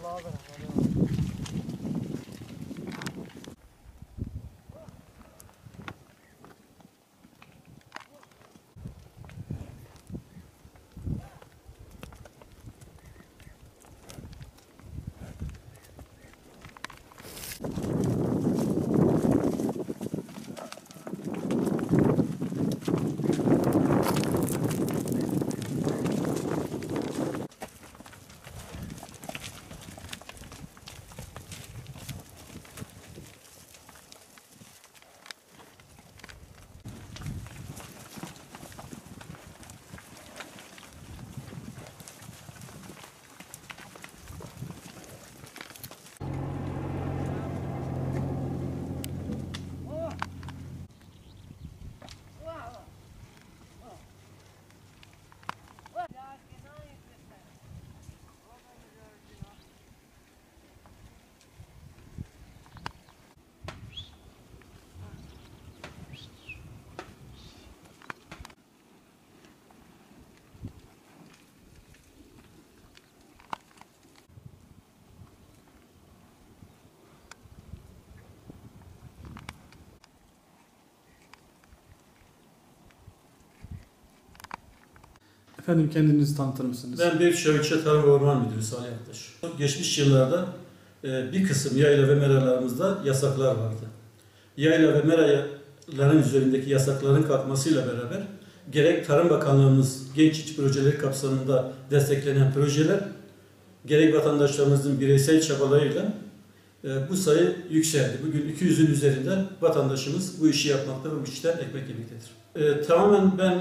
Efendim kendinizi tanıtır mısınız? Ben Beylikdüzü İlçe Tarım ve Orman Müdürü Salih Aktaş. Geçmiş yıllarda bir kısım yayla ve meralarımızda yasaklar vardı. Yayla ve meraların üzerindeki yasakların kalkmasıyla beraber gerek Tarım Bakanlığımız genç iş projeleri kapsamında desteklenen projeler, gerek vatandaşlarımızın bireysel çabalarıyla bu sayı yükseldi. Bugün 200'ün üzerinde vatandaşımız bu işi yapmakta ve bu işten ekmek yemektedir. Tamamen ben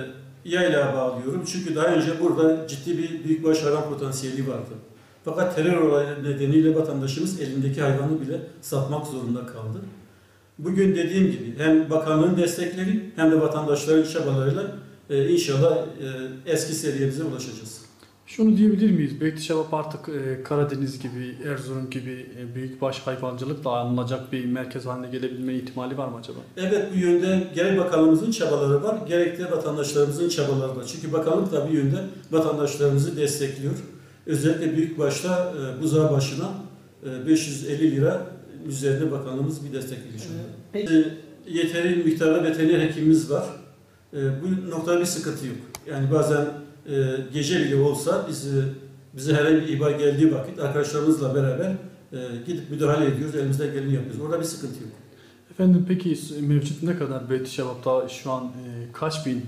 yaylağa bağlıyorum. Çünkü daha önce burada ciddi bir büyükbaş hayvan potansiyeli vardı. Fakat terör olayları nedeniyle vatandaşımız elindeki hayvanı bile satmak zorunda kaldı. Bugün dediğim gibi hem bakanlığın destekleri hem de vatandaşların çabalarıyla inşallah eski seviyemize ulaşacağız. Şunu diyebilir miyiz? Beylikdüzü artık Karadeniz gibi, Erzurum gibi büyükbaş hayvancılıkla anılacak bir merkez haline gelebilme ihtimali var mı acaba? Evet, bu yönde gerek bakanlığımızın çabaları var, gerek de vatandaşlarımızın çabaları var. Çünkü bakanlık da bir yönde vatandaşlarımızı destekliyor. Özellikle büyükbaşta buzağı başına 550 lira üzerinde bakanlığımız bir destek veriyor. Yeteri miktarda veteriner hekimimiz var. Bu noktada bir sıkıntı yok. Yani bazen gece bile olsa bize herhangi bir ihbar geldiği vakit arkadaşlarımızla beraber gidip müdahale ediyoruz, elimizden geleni yapıyoruz. Orada bir sıkıntı yok. Efendim peki mevcut ne kadar Beylikdüzü'de şu an kaç bin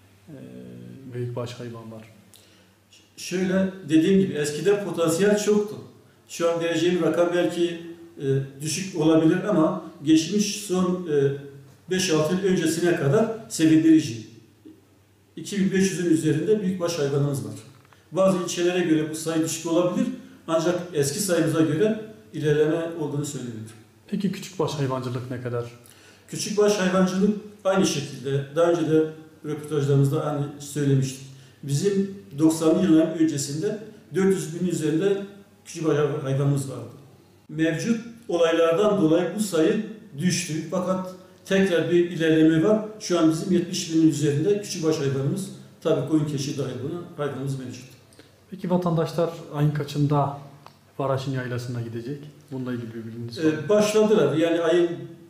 büyükbaş hayvan var? Şöyle dediğim gibi eskiden potansiyel çoktu. Şu an vereceğim rakam belki düşük olabilir ama geçmiş son 5-6 yıl öncesine kadar sevindirici. 2500'ün üzerinde büyükbaş hayvanımız var. Bazı ilçelere göre bu sayı düşük olabilir ancak eski sayımıza göre ilerleme olduğunu söyleyebilirim. Peki küçükbaş hayvancılık ne kadar? Küçükbaş hayvancılık aynı şekilde daha önce de röportajlarımızda aynı söylemiştik. Bizim 90'lı yılların öncesinde 400 bin üzerinde küçükbaş hayvanımız vardı. Mevcut olaylardan dolayı bu sayı düştü fakat tekrar bir ilerleme var. Şu an bizim 70 binin üzerinde küçükbaş hayvanımız, tabii koyun keçi dahil buna hayvanımız mevcut. Peki vatandaşlar ayın kaçında Varaş'ın yaylasına gidecek? Bununla ilgili bir bilginiz var mı? Başladılar. Yani ayın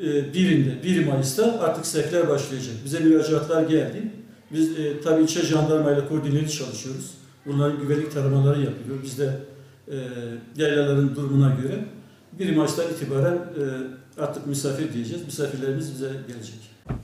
1 Mayıs'ta artık sevkler başlayacak. Bize müracaatlar geldi. Biz tabii ilçe jandarmayla koordineli çalışıyoruz. Bunların güvenlik taramaları yapılıyor. Biz de yaylaların durumuna göre 1 Mayıs'tan itibaren artık misafir diyeceğiz. Misafirlerimiz bize gelecek.